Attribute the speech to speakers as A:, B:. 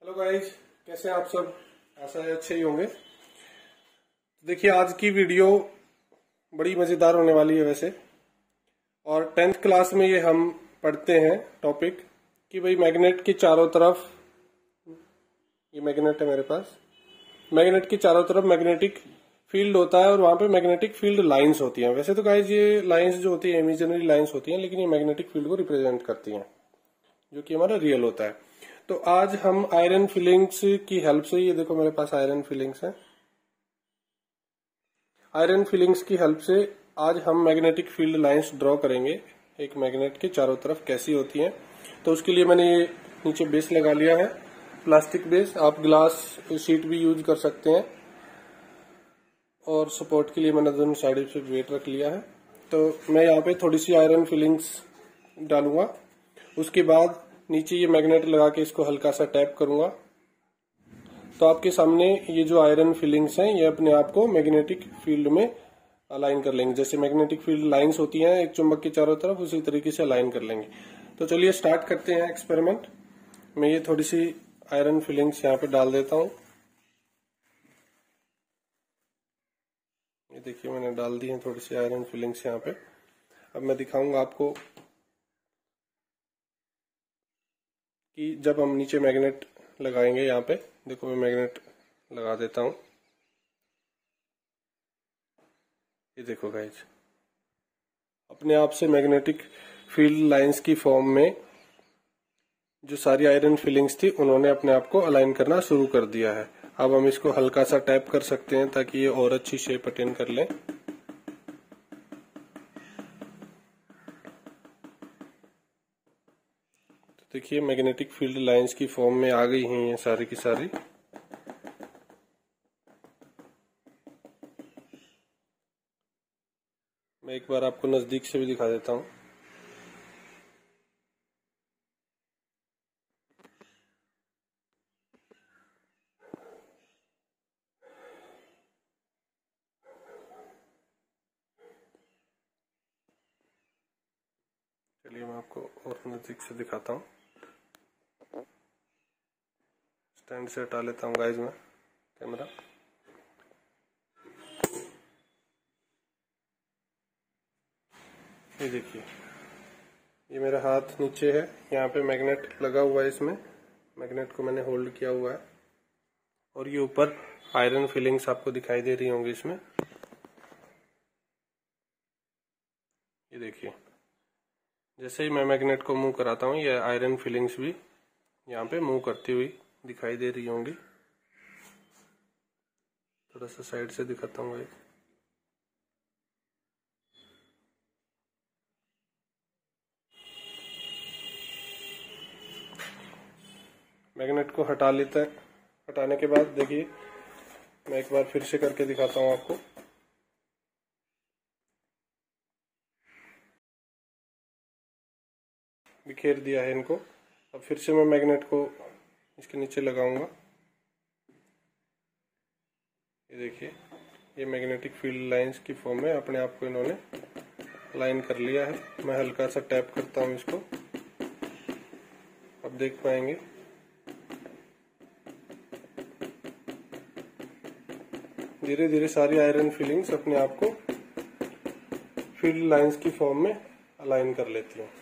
A: Hello guys, कैसे हैं आप सब। आशा है अच्छे ही होंगे। देखिए, आज की वीडियो बड़ी मजेदार होने वाली है वैसे। और 10th क्लास में ये हम पढ़ते हैं टॉपिक कि भाई मैग्नेट के चारों तरफ, ये मैग्नेट है मेरे पास, मैग्नेट के चारों तरफ मैग्नेटिक फील्ड होता है और वहां पे मैग्नेटिक फील्ड लाइंस होती हैं। वैसे तो गाइस ये लाइंस जो होती है इमेजिनरी लाइंस होती हैं, लेकिन ये मैग्नेटिक फील्ड को रिप्रेजेंट करती हैं, जो कि हमारा रियल होता है। तो आज हम आयरन फिलिंग्स की हेल्प से, ये देखो मेरे पास आयरन फिलिंग्स है, आयरन फिलिंग्स की हेल्प से आज हम मैग्नेटिक फील्ड लाइंस ड्रॉ करेंगे एक मैग्नेट के चारों तरफ कैसी होती हैं। तो उसके लिए मैंने ये नीचे बेस लगा लिया है, प्लास्टिक बेस। आप ग्लास शीट भी यूज कर सकते हैं। और सपोर्ट के लिए मैंने दोनों साइड से वेट रख लिया है। तो मैं यहाँ पे थोड़ी सी आयरन फिलिंग्स डालूंगा। उसके बाद नीचे ये मैग्नेट लगा के इसको हल्का सा टैप करूंगा। तो आपके सामने ये जो आयरन फिलिंग्स हैं ये अपने आप को मैग्नेटिक फील्ड में अलाइन कर लेंगे। जैसे मैग्नेटिक फील्ड लाइंस होती हैं एक चुंबक के चारों तरफ, उसी तरीके से अलाइन कर लेंगे। तो चलिए स्टार्ट करते हैं एक्सपेरिमेंट। मैं ये थोड़ी सी आयरन फिलिंग्स यहाँ पे डाल देता हूँ। ये देखिए मैंने डाल दी है थोड़ी सी आयरन फिलिंग्स यहाँ पे। अब मैं दिखाऊंगा आपको कि जब हम नीचे मैग्नेट लगाएंगे, यहाँ पे देखो मैं मैग्नेट लगा देता हूं। ये देखो गाइज, अपने आप से मैग्नेटिक फील्ड लाइंस की फॉर्म में जो सारी आयरन फिलिंग्स थी उन्होंने अपने आप को अलाइन करना शुरू कर दिया है। अब हम इसको हल्का सा टैप कर सकते हैं ताकि ये और अच्छी शेप अटेन कर लें। देखिए मैग्नेटिक फील्ड लाइंस की फॉर्म में आ गई हैं ये सारी की सारी। मैं एक बार आपको नजदीक से भी दिखा देता हूं। चलिए मैं आपको और नजदीक से दिखाता हूं। स्टैंड से हटा लेता हूं गाइज मैं कैमरा। ये देखिए, ये मेरा हाथ नीचे है, यहाँ पे मैग्नेट लगा हुआ है। इसमें मैग्नेट को मैंने होल्ड किया हुआ है और ये ऊपर आयरन फिलिंग्स आपको दिखाई दे रही होंगी इसमें। ये देखिए, जैसे ही मैं मैग्नेट को मूव कराता हूँ ये आयरन फिलिंग्स भी यहाँ पे मूव करती हुई दिखाई दे रही होंगी। थोड़ा सा साइड से दिखाता हूँ। मैग्नेट को हटा लेते हैं। हटाने के बाद देखिए मैं एक बार फिर से करके दिखाता हूँ आपको। बिखेर दिया है इनको। अब फिर से मैं मैग्नेट को इसके नीचे लगाऊंगा। ये देखिए, ये मैग्नेटिक फील्ड लाइंस की फॉर्म में अपने आप को इन्होंने लाइन कर लिया है। मैं हल्का सा टैप करता हूँ इसको, अब देख पाएंगे। धीरे धीरे सारी आयरन फिलिंग्स अपने आप को फील्ड लाइंस की फॉर्म में अलाइन कर लेती हैं।